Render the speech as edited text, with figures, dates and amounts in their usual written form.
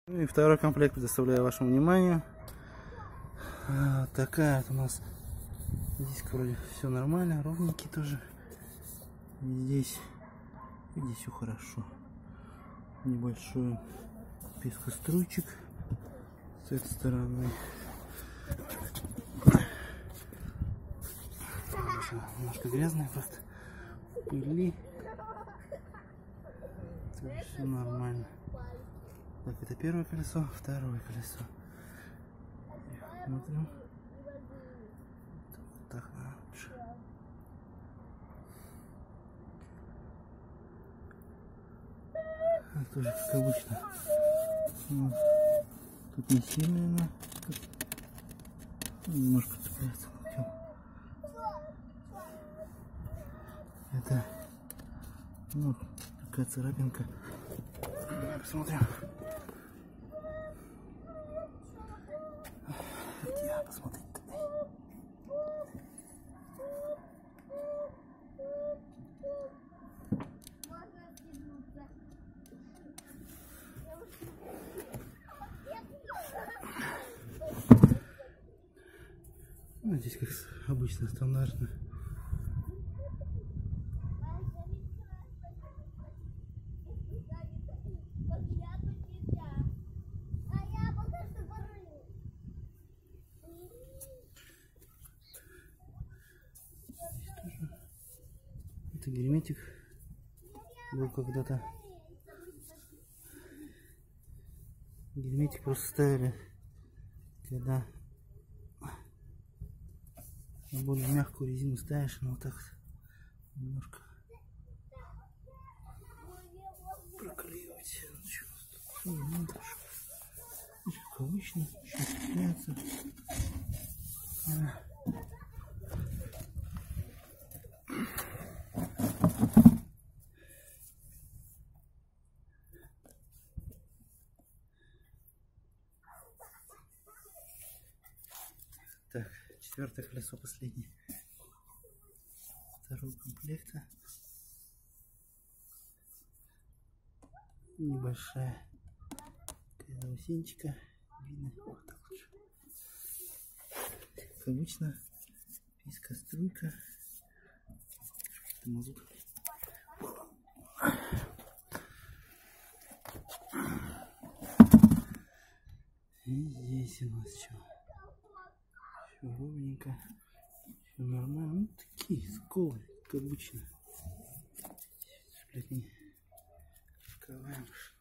И второй комплект предоставляю вашему вниманию. Такая вот у нас. Здесь вроде все нормально, ровненький тоже. Здесь все хорошо. Небольшой пескоструйчик с этой стороны. Немножко грязная, просто пыли. Все нормально. Так, это первое колесо, второе колесо. Смотрим. Так, лучше. Тоже как обычно. Вот. Тут не сильно она. Немножко цепляется. Это, ну, такая царапинка. Посмотрим. Где посмотреть? Ну, здесь как обычно, стандартно. Это герметик был когда-то. Герметик просто ставили, когда на более мягкую резину ставишь, но вот так немножко проклеивать. Как обычно, еще цепляется. Так, четвертое колесо последнее. Второго комплекта. Небольшая заусенчика. Видно, вот так лучше. Как обычно, пескоструйка. Мазут. И здесь у нас что? Все ровненько, все нормально. Ну, такие сколы, как обычно. Сплетни. Открываем.